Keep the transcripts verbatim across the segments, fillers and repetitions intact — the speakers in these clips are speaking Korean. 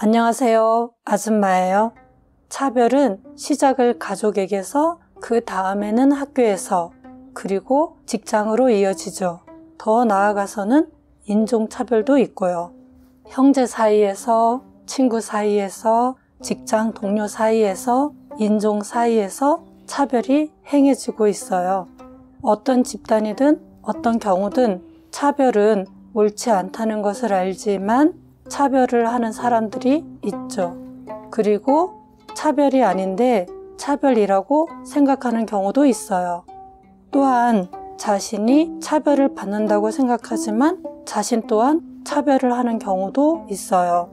안녕하세요. 아줌마예요. 차별은 시작을 가족에게서 그 다음에는 학교에서 그리고 직장으로 이어지죠. 더 나아가서는 인종차별도 있고요. 형제 사이에서, 친구 사이에서, 직장 동료 사이에서, 인종 사이에서 차별이 행해지고 있어요. 어떤 집단이든 어떤 경우든 차별은 옳지 않다는 것을 알지만 차별을 하는 사람들이 있죠. 그리고 차별이 아닌데 차별이라고 생각하는 경우도 있어요. 또한 자신이 차별을 받는다고 생각하지만 자신 또한 차별을 하는 경우도 있어요.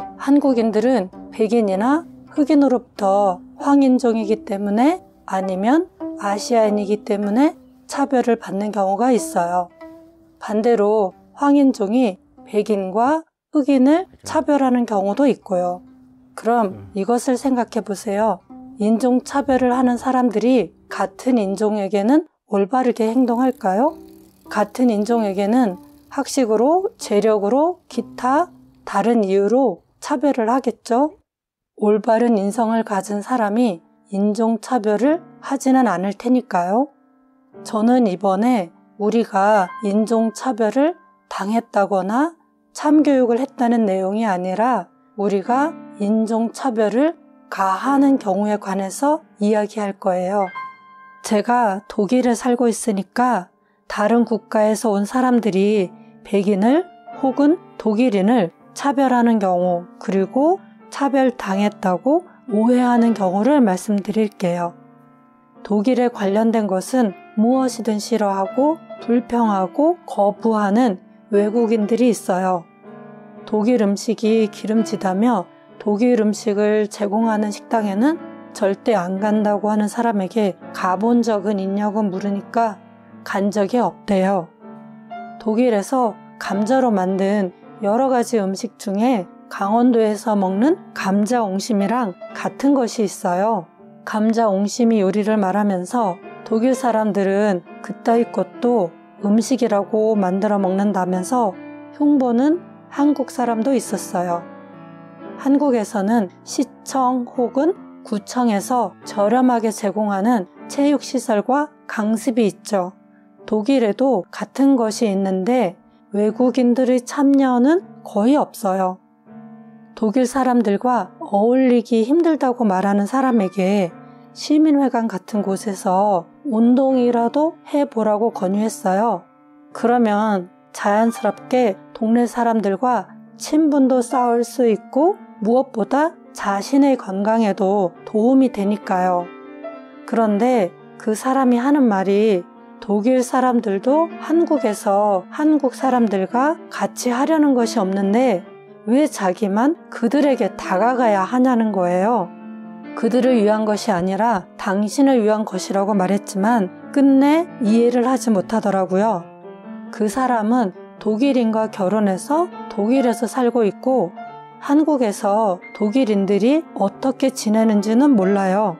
한국인들은 백인이나 흑인으로부터 황인종이기 때문에 아니면 아시아인이기 때문에 차별을 받는 경우가 있어요. 반대로 황인종이 백인과 흑인을 차별하는 경우도 있고요. 그럼 이것을 생각해 보세요. 인종차별을 하는 사람들이 같은 인종에게는 올바르게 행동할까요? 같은 인종에게는 학식으로, 재력으로, 기타 다른 이유로 차별을 하겠죠? 올바른 인성을 가진 사람이 인종차별을 하지는 않을 테니까요. 저는 이번에 우리가 인종차별을 당했다거나 참교육을 했다는 내용이 아니라 우리가 인종차별을 가하는 경우에 관해서 이야기할 거예요. 제가 독일에 살고 있으니까 다른 국가에서 온 사람들이 백인을 혹은 독일인을 차별하는 경우 그리고 차별당했다고 오해하는 경우를 말씀드릴게요. 독일에 관련된 것은 무엇이든 싫어하고 불평하고 거부하는 외국인들이 있어요. 독일 음식이 기름지다며 독일 음식을 제공하는 식당에는 절대 안 간다고 하는 사람에게 가본 적은 있냐고 물으니까 간 적이 없대요. 독일에서 감자로 만든 여러 가지 음식 중에 강원도에서 먹는 감자 옹심이랑 같은 것이 있어요. 감자 옹심이 요리를 말하면서 독일 사람들은 그따위 것도 음식이라고 만들어 먹는다면서 흉보는 한국 사람도 있었어요. 한국에서는 시청 혹은 구청에서 저렴하게 제공하는 체육시설과 강습이 있죠. 독일에도 같은 것이 있는데 외국인들의 참여는 거의 없어요. 독일 사람들과 어울리기 힘들다고 말하는 사람에게 시민회관 같은 곳에서 운동이라도 해보라고 권유했어요. 그러면 자연스럽게 동네 사람들과 친분도 쌓을 수 있고 무엇보다 자신의 건강에도 도움이 되니까요. 그런데 그 사람이 하는 말이 독일 사람들도 한국에서 한국 사람들과 같이 하려는 것이 없는데 왜 자기만 그들에게 다가가야 하냐는 거예요. 그들을 위한 것이 아니라 당신을 위한 것이라고 말했지만 끝내 이해를 하지 못하더라고요. 그 사람은 독일인과 결혼해서 독일에서 살고 있고 한국에서 독일인들이 어떻게 지내는지는 몰라요.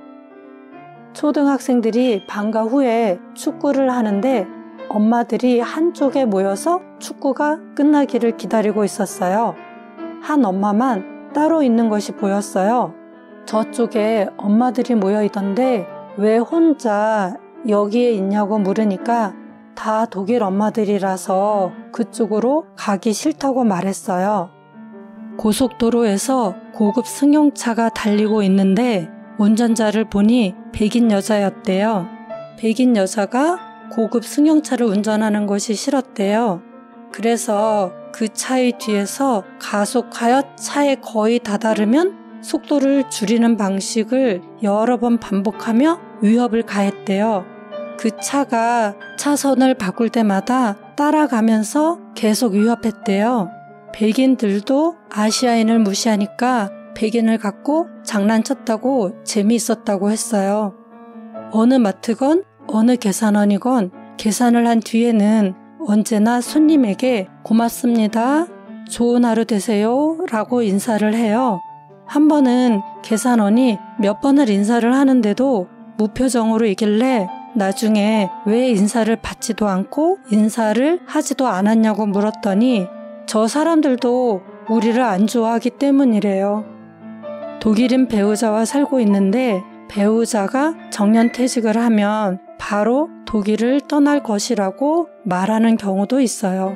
초등학생들이 방과 후에 축구를 하는데 엄마들이 한쪽에 모여서 축구가 끝나기를 기다리고 있었어요. 한 엄마만 따로 있는 것이 보였어요. 저쪽에 엄마들이 모여 있던데 왜 혼자 여기에 있냐고 물으니까 다 독일 엄마들이라서 그쪽으로 가기 싫다고 말했어요. 고속도로에서 고급 승용차가 달리고 있는데 운전자를 보니 백인 여자였대요. 백인 여자가 고급 승용차를 운전하는 것이 싫었대요. 그래서 그 차의 뒤에서 가속하여 차에 거의 다다르면 속도를 줄이는 방식을 여러 번 반복하며 위협을 가했대요. 그 차가 차선을 바꿀 때마다 따라가면서 계속 위협했대요. 백인들도 아시아인을 무시하니까 백인을 갖고 장난쳤다고 재미있었다고 했어요. 어느 마트건 어느 계산원이건 계산을 한 뒤에는 언제나 손님에게 고맙습니다, 좋은 하루 되세요 라고 인사를 해요. 한 번은 계산원이 몇 번을 인사를 하는데도 무표정으로 있길래 나중에 왜 인사를 받지도 않고 인사를 하지도 않았냐고 물었더니 저 사람들도 우리를 안 좋아하기 때문이래요. 독일인 배우자와 살고 있는데 배우자가 정년퇴직을 하면 바로 독일을 떠날 것이라고 말하는 경우도 있어요.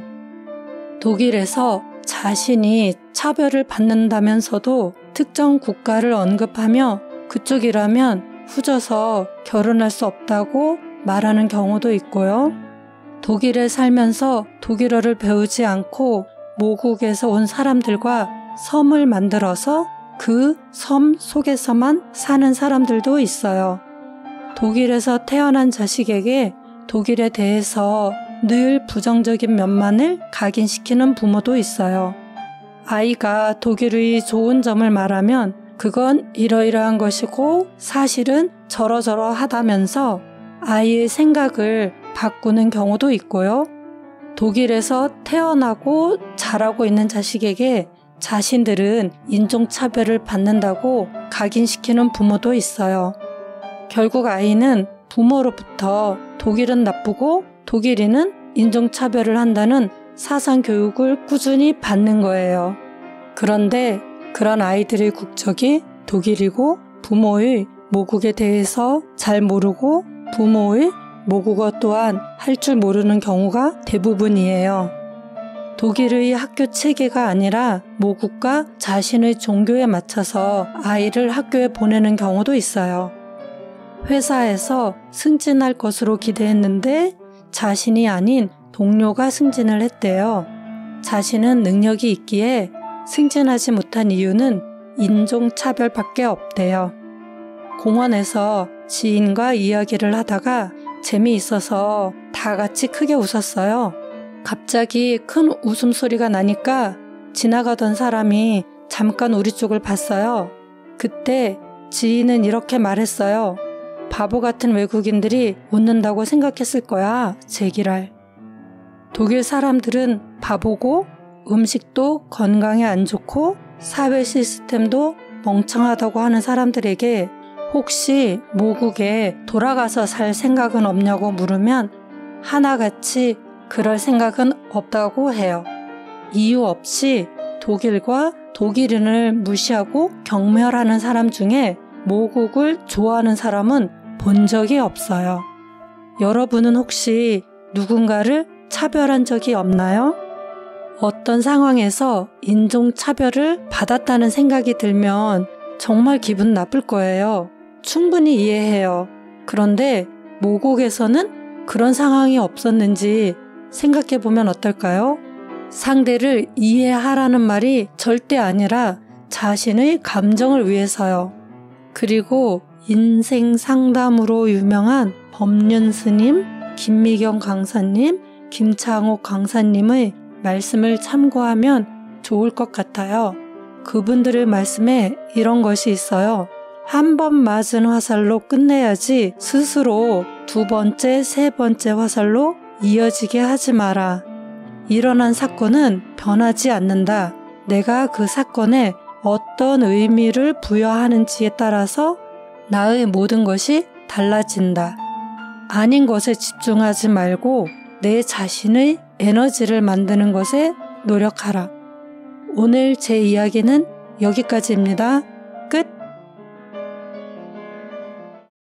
독일에서 자신이 차별을 받는다면서도 특정 국가를 언급하며 그쪽이라면 후져서 결혼할 수 없다고 말하는 경우도 있고요. 독일에 살면서 독일어를 배우지 않고 모국에서 온 사람들과 섬을 만들어서 그 섬 속에서만 사는 사람들도 있어요. 독일에서 태어난 자식에게 독일에 대해서 늘 부정적인 면만을 각인시키는 부모도 있어요. 아이가 독일의 좋은 점을 말하면 그건 이러이러한 것이고 사실은 저러저러 하다면서 아이의 생각을 바꾸는 경우도 있고요. 독일에서 태어나고 자라고 있는 자식에게 자신들은 인종차별을 받는다고 각인시키는 부모도 있어요. 결국 아이는 부모로부터 독일은 나쁘고 독일인은 인종차별을 한다는 사상교육을 꾸준히 받는 거예요. 그런데 그런 아이들의 국적이 독일이고 부모의 모국에 대해서 잘 모르고 부모의 모국어 또한 할 줄 모르는 경우가 대부분이에요. 독일의 학교 체계가 아니라 모국과 자신의 종교에 맞춰서 아이를 학교에 보내는 경우도 있어요. 회사에서 승진할 것으로 기대했는데 자신이 아닌 동료가 승진을 했대요. 자신은 능력이 있기에 승진하지 못한 이유는 인종차별밖에 없대요. 공원에서 지인과 이야기를 하다가 재미있어서 다 같이 크게 웃었어요. 갑자기 큰 웃음소리가 나니까 지나가던 사람이 잠깐 우리 쪽을 봤어요. 그때 지인은 이렇게 말했어요. 바보 같은 외국인들이 웃는다고 생각했을 거야, 제기랄. 독일 사람들은 바보고 음식도 건강에 안 좋고 사회 시스템도 멍청하다고 하는 사람들에게 혹시 모국에 돌아가서 살 생각은 없냐고 물으면 하나같이 그럴 생각은 없다고 해요. 이유 없이 독일과 독일인을 무시하고 경멸하는 사람 중에 모국을 좋아하는 사람은 본 적이 없어요. 여러분은 혹시 누군가를 차별한 적이 없나요? 어떤 상황에서 인종차별을 받았다는 생각이 들면 정말 기분 나쁠 거예요. 충분히 이해해요. 그런데 모국에서는 그런 상황이 없었는지 생각해보면 어떨까요? 상대를 이해하라는 말이 절대 아니라 자신의 감정을 위해서요. 그리고 인생 상담으로 유명한 법륜 스님, 김미경 강사님, 김창옥 강사님의 말씀을 참고하면 좋을 것 같아요. 그분들의 말씀에 이런 것이 있어요. 한 번 맞은 화살로 끝내야지 스스로 두 번째, 세 번째 화살로 이어지게 하지 마라. 일어난 사건은 변하지 않는다. 내가 그 사건에 어떤 의미를 부여하는지에 따라서 나의 모든 것이 달라진다. 아닌 것에 집중하지 말고 내 자신의 에너지를 만드는 것에 노력하라. 오늘 제 이야기는 여기까지입니다.